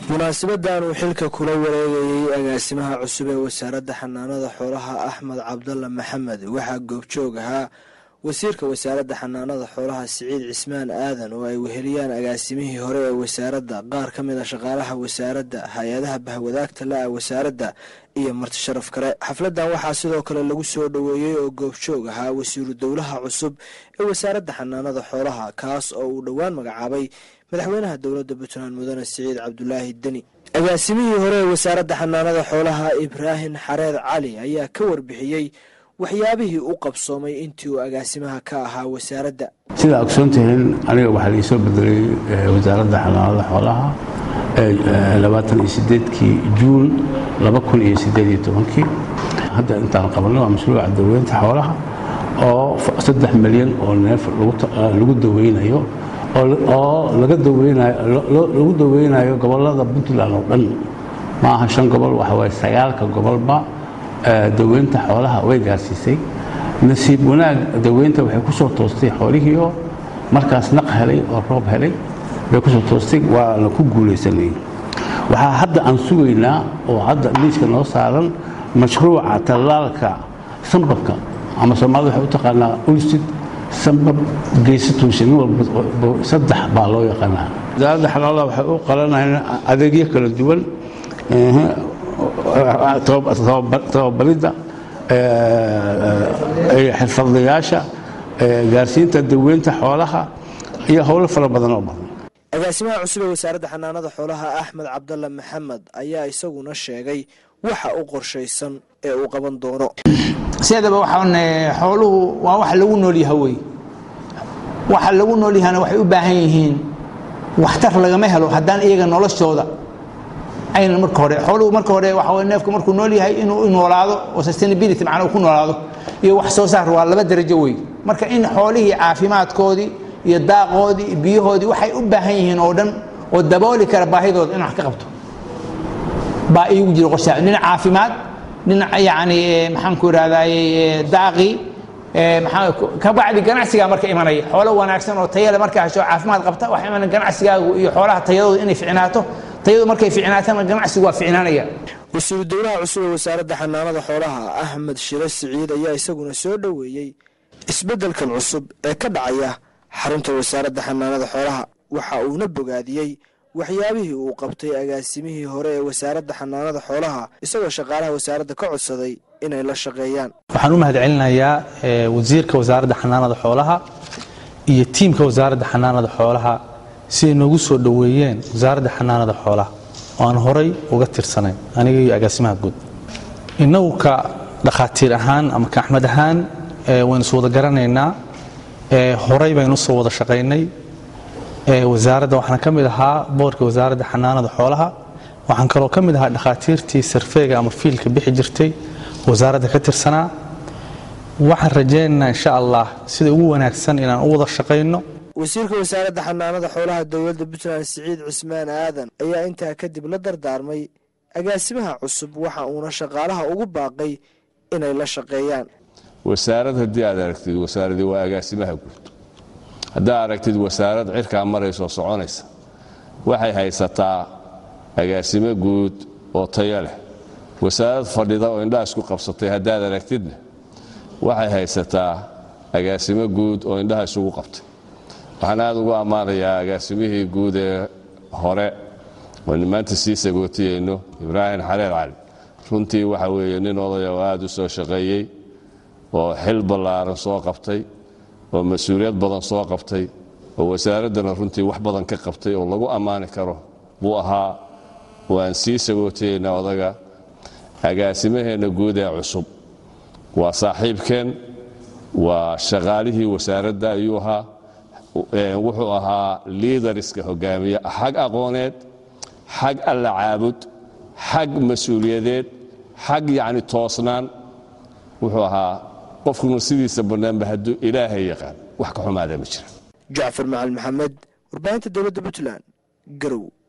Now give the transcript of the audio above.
munaasabadan uu xilka kula wareegayay agaasimaha cusub ee wasaaradda xanaanada xoolaha Axmed Cabdalla Maxamed waxa goobjoog ahaa wasiirka wasaaradda xanaanada xoolaha Siciid Cismaan Aadan oo ay weheliyaan agaasimihii hore ee wasaaradda qaar ka mid ah shaqaalaha wasaaradda hay'adaha bahwadaagta la wasaaradda iyo marti sharaf kale xafladan waxaa sidoo kale lagu soo dhaweeyay oo goobjoog ahaa wasiiru dawlaha cusub ee wasaaradda xanaanada xoolaha kaas oo uu dhawaan magacaabay madaxweynaha dowladda Puntland mudane Siciid Cabdullaahi Deni agaasimihii hore ee wasaaradda xanaanada xoolaha Ibrahim Xareed Cali ayaa ka warbixiyay waxyaabihii uu qabsoomay intii uu agaasimaha ka ahaa wasaaradda sida ogsoontihiin aniga waxa la soo bedelay wasaaradda xanaanada xoolaha 28 Juun 2018 hadda intaan qabanay waa mashruuca daaweynta xoolaha oo 3 milyan oo neef lagu daweynayo oo lagu daweynayo gobolada Puntland oo dhan ma aha 5 gobol waxa way 9 gobolba daweynta xoolaha way gaarsiisay nasiib wanaag daweynta waxay ku soo toostay xoolihii markaas naq helay oo roob helay way ku soo toostay waa la ku guuleysanay waxa hadda aan sugaynaa oo hadda liiska noo saaran mashruuca talaalka sanbabka ama Soomaalidu waxay u taqaanaa ulsid sanbab geysatuushin saddex baa loo yaqaanaa wasaaradda xanaanada waxay u qalanayaan adeegyo kala duwan tababarida xirfadlayaasha gaarsiinta daweynta xoolaha iyo howlo fara badan oo badan agaasimaha cusub ee wasaaradda xanaanada xoolaha Axmed Cabdalla Maxamed ayaa isaguna sheegay waxa uu qorsheysan ee uu qaban doono sidaba waxaan xooluhu waa wax lagu nool yahay waxa lagu nool yahay waxay u baahan yihiin waxtar laga helo hadaan iyaga noloshooda ayna marka hore xooluhu marka hore waxa way neefku markuu nool yahay inuu noolaado oo sustainability macna ku noolaado iyo wax soo saar waa laba darajo weey marka in xoolihii caafimaadkoodii iyo daaqoodii biyahoodii waxay u baahan yihiin oo dhan oo dabooli kara baahidooda in wax ka qabto baa iyagu jiro qorshaha nin caafimaad nin yaani maxaan ku raadayay daaqi maxaa ka bacdi ganacsiga marka imanay xoolo wanaagsan oo tayo leh marka hesho caafimaad qabta wax iman ganacsigaagu iyo xoolaha tayadooda inay fiicnaato tayadu markay fiicnaataan ganacsigu waa fiicnaanaya wasiiru dawlaha cusub ee wasaaradda xanaanada xoolaha Axmed Shire Siciid ayaa isaguna soo dhaweeyay isbedelkan cusub ee ka dhacaya xarunta wasaaradda xanaanada xoolaha waxa uu na bogaadiyay waxyaabihii uu qabtay agaasimihii hore ee wasaaradda xanaanada xoolaha isagoo shaqaalaha wasaaradda ka codsaday inay la shaqeeyaan waxaan u mahadcelinayaa wasiirka wasaaradda xanaanada xoolaha iyo tiimka wasaaradda xanaanada xoolaha si ay noogu soo dhaweeyeen wasaaradda xanaanada xoolaha oo aan horay uga tirsanay aniga iyo agaasimaha guud inagu ka dhaqaatiir ahaan ama ka Axmed ahaan waan soo wada garanaynaa horay baynu soo wada shaqeynay wasaaradda waxaan ka mid ahaa boorka wasaaradda xanaanada xoolaha waxaan kaloo ka mid ahaa dhaqaatiirtii sarfeega ama fiilka bixi jirtay wasaaradda ka tirsanaa waxaan rajaynaynaa insha Allah sida ugu wanaagsan inaan u wada shaqeyno wasiirka wasaaradda xanaanada xoolaha dowladda Puntland Siciid Cismaan Aadan ayaa intaa kadib la dardaarmay agaasimaha cusub waxa uu shaqaalaha ugu baaqay inay la shaqeeyaan wasaaradda hadii aad aragtid wasaaradii waa agaasimaha guud hadaa aragtid wasaarad cirka marayso soconaysa waxay haysataa agaasimo guud oo tayo leh wasaarad fadhida oo indhaha isku qabsatay hadaa aragtid waxay haysataa agaasimo guud oo indhaha isugu qabtay waxaan aad ugu amaanayaa agaasimihii guud ee hore oo maanta sii sagootiyayno Ibrahim Xareed Cali runtii waxa weeye nin odaya oo aad u soo shaqeeyay oo xil ballaaran soo qabtay oo mas'uuliyad badan soo qabtay oo wasaaradana runtii wax badan ka qabtay oo lagu amaani karo buu ahaa waan sii sagootiyayna odaga agaasimaheena guud ee cusub waa saaxiibkeen waa shaqaalihii wasaaradda ayuu ahaa wuxuu ahaa leaderska hogaamiye xag aqooneed xag alla caabud xag mas'uuliyadeed xag yaani toosnaan wuxuu ahaa qofku sidiisa barnaamij haduu ilaahay yaqaan wax ka xumaada ma jira Jaafar Macalin Maxamed warbaahinta dowladda Puntland garow